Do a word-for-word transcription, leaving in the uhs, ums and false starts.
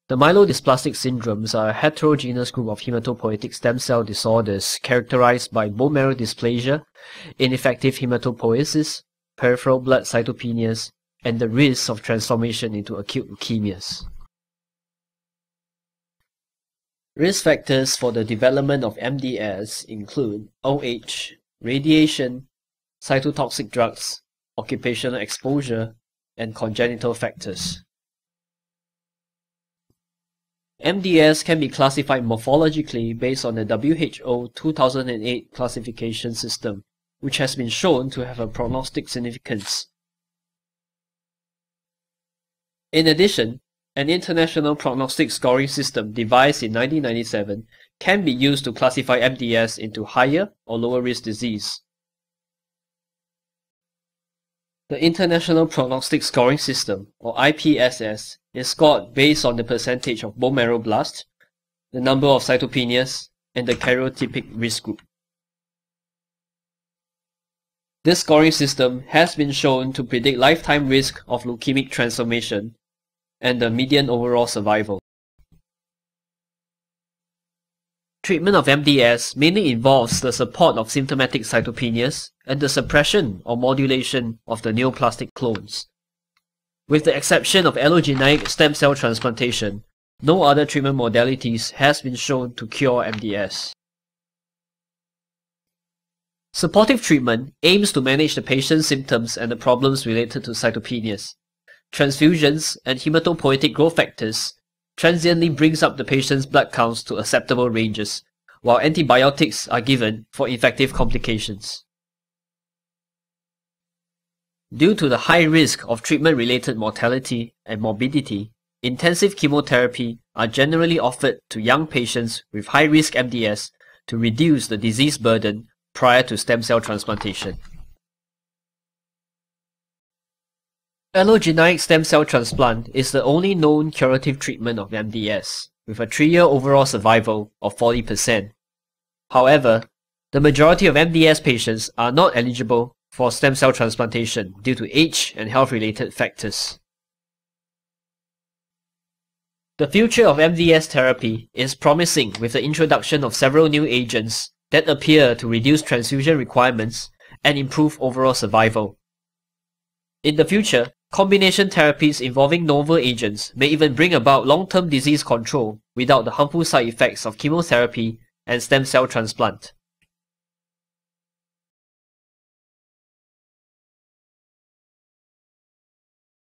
The myelodysplastic syndromes are a heterogeneous group of hematopoietic stem cell disorders characterized by bone marrow dysplasia, ineffective hematopoiesis, peripheral blood cytopenias, and the risk of transformation into acute leukemias. Risk factors for the development of M D S include old age, radiation, cytotoxic drugs, occupational exposure, and congenital factors. M D S can be classified morphologically based on the W H O two thousand eight classification system, which has been shown to have a prognostic significance. In addition, an international prognostic scoring system devised in nineteen ninety-seven can be used to classify M D S into higher or lower risk disease. The International Prognostic Scoring System, or I P S S, is scored based on the percentage of bone marrow blast, the number of cytopenias, and the karyotypic risk group. This scoring system has been shown to predict lifetime risk of leukemic transformation and the median overall survival. Treatment of M D S mainly involves the support of symptomatic cytopenias and the suppression or modulation of the neoplastic clones. With the exception of allogeneic stem cell transplantation, no other treatment modalities has been shown to cure M D S. Supportive treatment aims to manage the patient's symptoms and the problems related to cytopenias. Transfusions and hematopoietic growth factors transiently brings up the patient's blood counts to acceptable ranges, while antibiotics are given for infective complications. Due to the high risk of treatment-related mortality and morbidity, intensive chemotherapy are generally offered to young patients with high-risk M D S to reduce the disease burden prior to stem cell transplantation. Allogeneic stem cell transplant is the only known curative treatment of M D S, with a three-year overall survival of forty percent. However, the majority of M D S patients are not eligible for stem cell transplantation due to age and health-related factors. The future of M D S therapy is promising with the introduction of several new agents that appear to reduce transfusion requirements and improve overall survival. In the future, combination therapies involving novel agents may even bring about long-term disease control without the harmful side effects of chemotherapy and stem cell transplant.